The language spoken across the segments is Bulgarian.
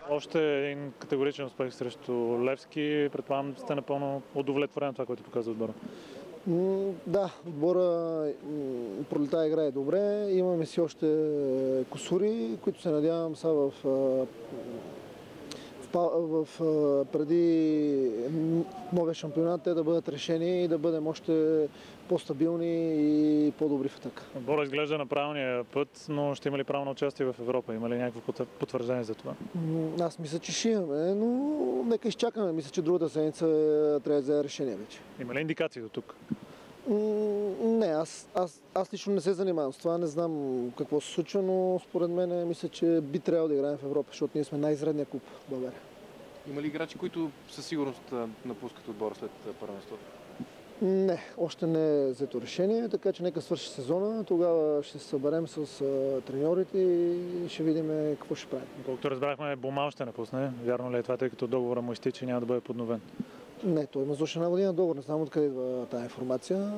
Още един категоричен успех срещу Левски. Предполагам, сте напълно удовлетворен от това, което показва отбора. Да, отбора пролета играе добре. Имаме си още кусури, които се надявам са преди новия шампионат те да бъдат решени и да бъдем още по-стабилни и по-добри в атака. Отбора изглежда на правилния път, но ще има ли право на участие в Европа? Има ли някакво потвърждение за това? Аз мисля, че ще имаме, но нека изчакаме. Мисля, че другата седмица трябва да взе решение вече. Има ли индикации до тук? Не, аз лично не се занимавам с това, не знам какво се случва, но според мен мисля, че би трябвало да играем в Европа, защото ние сме най-изредния клуб в България. Има ли играчи, които със сигурност напускат отбора след първенството? Не, още не е взето решение, така че нека свърши сезона, тогава ще се съберем с треньорите и ще видим какво ще правим. Колкото разбрахме, Бумал ще напусне. Вярно ли е това, тъй като договора му изтича и няма да бъде подновен? Не, той има за още една година договор. Не знам откъде идва тази информация.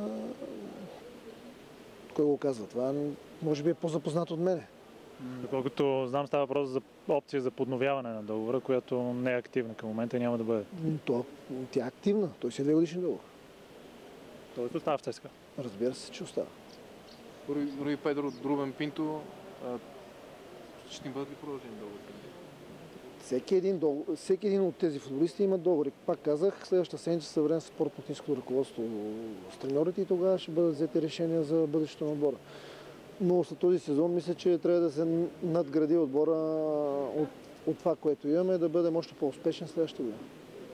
Кой го казва това? Може би е по-запознат от мене. Доколкото знам, става въпрос за опция за подновяване на договора, която не е активна към момента и няма да бъде. Тя е активна. Той си е 2-годишен договор. Тоест остава в ЦСКА? Разбира се, че остава. Руи Педро, Рубен Пинто, ще им бъдат ли продължени договори? Всеки един от тези футболисти има договори. Пак казах, следващата седмица ще съберем спортно-техническото ръководство с треньорите и тогава ще бъдат взети решения за бъдещето на отбора. Но след този сезон мисля, че трябва да се надгради отбора от това, което имаме, да бъдем още по-успешен следващата година.